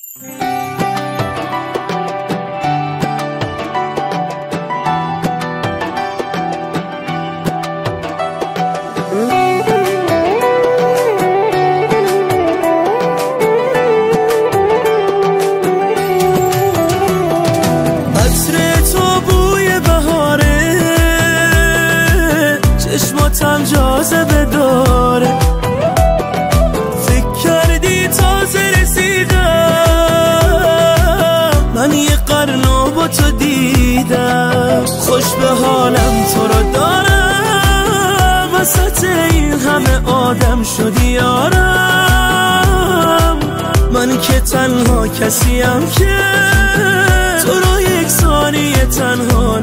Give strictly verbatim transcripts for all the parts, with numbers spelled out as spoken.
چشماتم جاذبه داره، فکر کردی تازه رسیدم، من یه قرنو با تو دیدم، خوش به حالم تو رو دارم، وسط این همه آدم شدی یارم، من که تنها کسیم که تو رو یک ثانیه تنها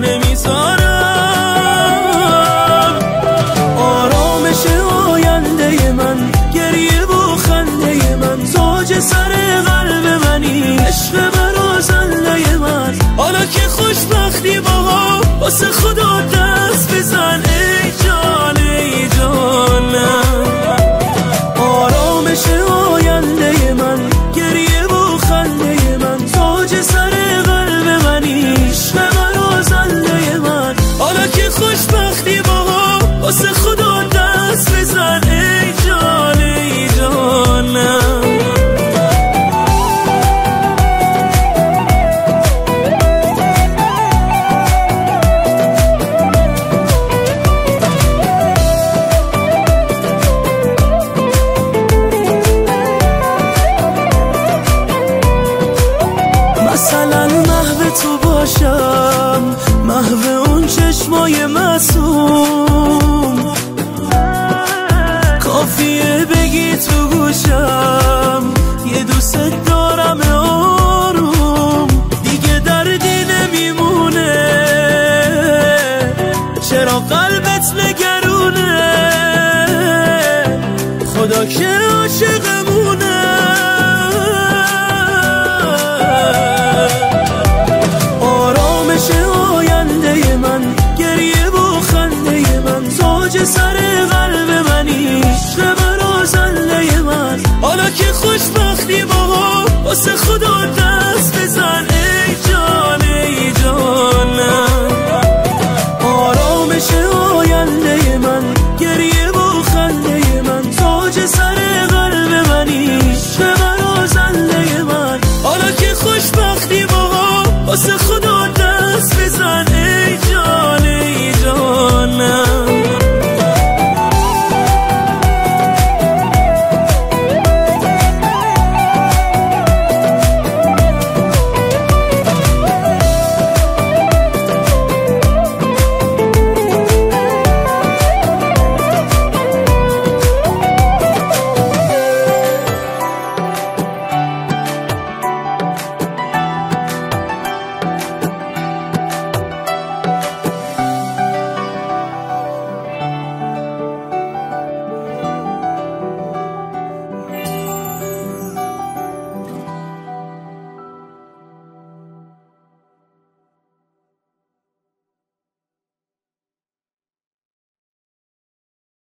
نمیذارم. آرامش آینده من، گریه و خنده من، تاج سر قلب منی، عشق من و زنده من، حالا که خوشبختی با هم واسه خدا دست بزن ای جان ای جانم. آرامش آینده من، گریه و خنده من، تاج سر قلب منی، عشق من و زنده من، حالا که خوشبختی با هم واسه خدا دست بزن ای جان ای جانم. مثلا محو تو باشم، محو اون چشمای معصوم، کافیه بگی تو گوشم یه دوست دارم آروم، دیگه دردی نمیمونه، چرا قلبت نگرونه، خدا که عاشقمونه. آرامش آینده من، گریه و خنده من، تاج سر قلب منی، عشق من و زنده من، حالا که خوشبختی با هم واسه خدا دست بزن ای جان ای جانم. آرامش آینده من، گریه و خنده من، تاج سر قلب منی، عشق من و زنده من، حالا که خوشبختی با هم واسه